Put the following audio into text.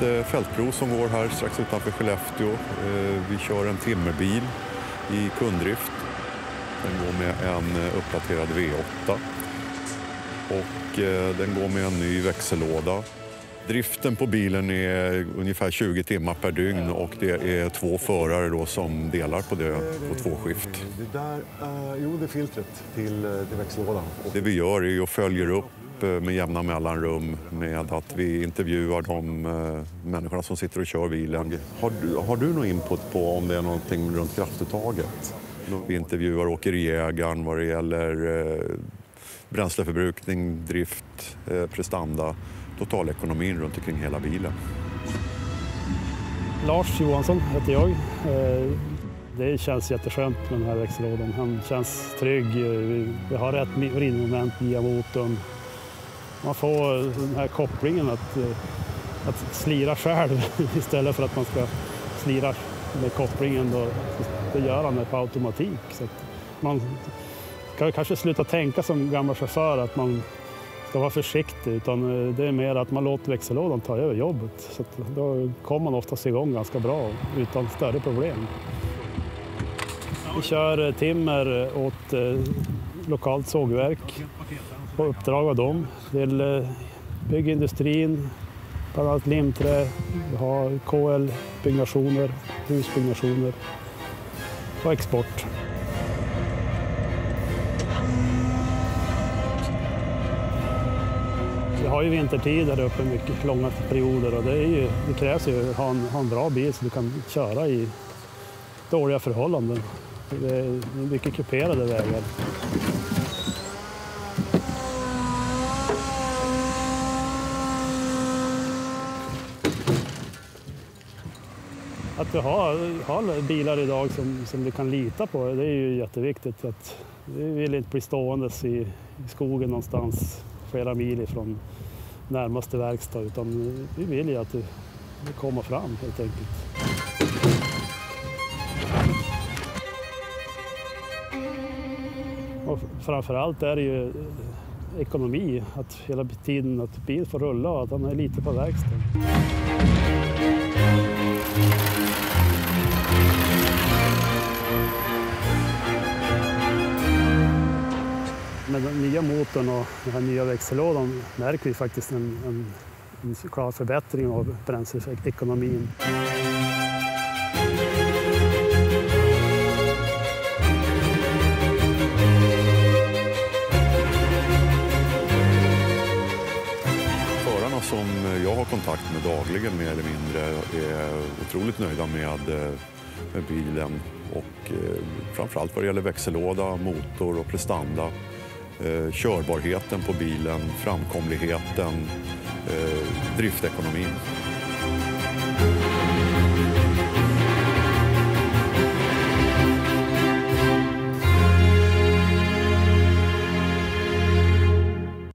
fältprov som går här strax utanför Skellefteå. Vi kör en timmerbil i kunddrift. Den går med en uppdaterad V8 och den går med en ny växellåda. Driften på bilen är ungefär 20 timmar per dygn och det är 2 förare då som delar på det på 2 skift. Det där, det är filtret till växellådan. Det vi gör är att följa upp med jämna mellanrum med att vi intervjuar de människorna som sitter och kör bilen. Har du någon input på om det är någonting runt kraftuttaget? Vi intervjuar åkeriägaren vad det gäller bränsleförbrukning, drift, prestanda, totalekonomin runt omkring hela bilen. Lars Johansson heter jag. Det känns jätteskönt med den här växellådan. Han känns trygg. Vi har rätt vridmoment via motorn. Man får den här kopplingen att slira själv istället för att man ska slira med kopplingen. Då, det gör han på automatik. Så att man ska kanske sluta tänka som gammal chaufför att man ska vara försiktig, utan det är mer att man låter växellådan ta över jobbet. Så att då kommer man oftast igång ganska bra utan större problem. Vi kör timmer åt lokalt sågverk på uppdrag av dem. Till byggindustrin, bland annat limträ, vi har KL-byggnationer, husbyggnationer och export. Vi har ju vintertid där uppe mycket långa perioder och det krävs ju att ha en bra bil så du kan köra i dåliga förhållanden. Det är mycket kuperade vägar. Att du har bilar idag som du kan lita på, det är ju jätteviktigt. Att vi vill inte bli ståendes i skogen någonstans flera mil ifrån närmaste verkstad, utan vi vill ju att det kommer fram helt enkelt. Och framförallt är det ju ekonomi, att hela tiden att bil får rulla och att han är lite på verkstaden. Med den nya motorn och den här nya växellådan märker vi faktiskt en klar förbättring av bränsleekonomin. Förarna som jag har kontakt med dagligen mer eller mindre är otroligt nöjda med bilen och framförallt vad det gäller växellåda, motor och prestanda. Körbarheten på bilen, framkomligheten, driftekonomin.